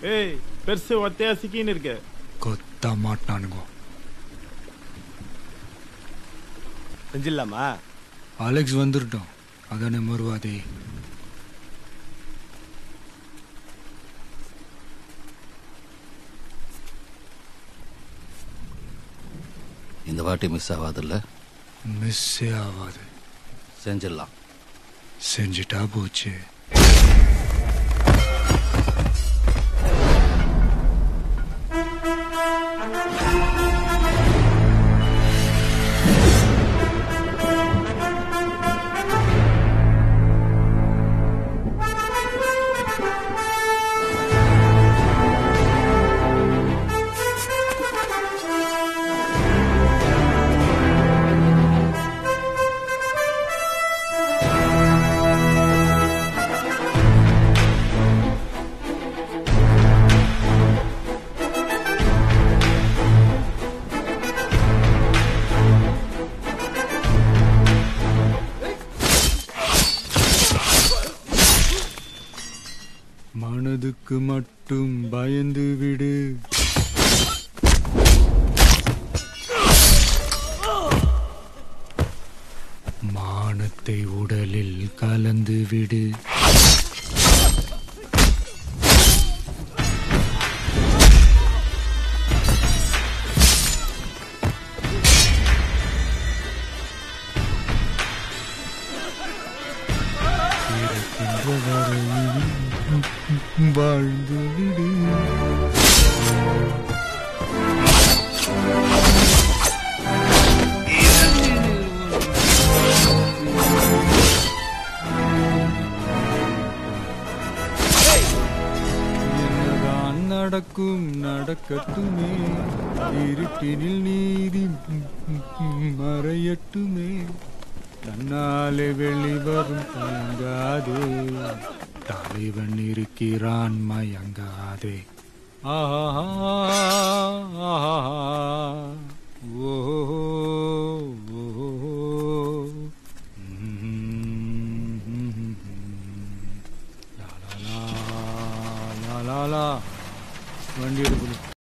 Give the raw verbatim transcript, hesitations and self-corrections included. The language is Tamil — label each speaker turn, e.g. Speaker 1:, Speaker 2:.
Speaker 1: ஏய் பெருசு ஒத்தையா சிக்கின்னு இருக்கு.
Speaker 2: கொத்த மாட்டானுங்க.
Speaker 1: செஞ்சிடலாமா?
Speaker 2: அலெக்ஸ் வந்துட்டோம். அதானே மறுவாதே.
Speaker 3: இந்த வாட்டி மிஸ் ஆகாதுல்ல?
Speaker 2: மிஸ்ஸே ஆகாது.
Speaker 3: செஞ்சிடலாம்.
Speaker 2: செஞ்சுட்டா போச்சு. மனதுக்கு மட்டும் பயந்து விடு. மானத்தை உடலில் கலந்து விடு. வாழ்ந்து விடு. என்னதான் நடக்கும் நடக்கட்டுமே, இருட்டினில் நீதி மறையட்டுமே, தன்னாலே வெளிவரும் தயங்காதே, தலைவன் இருக்கிறான் மயங்காதே. ஆஹா ஓ லா லா லா லா லா. வண்டி எடுக்கணும்.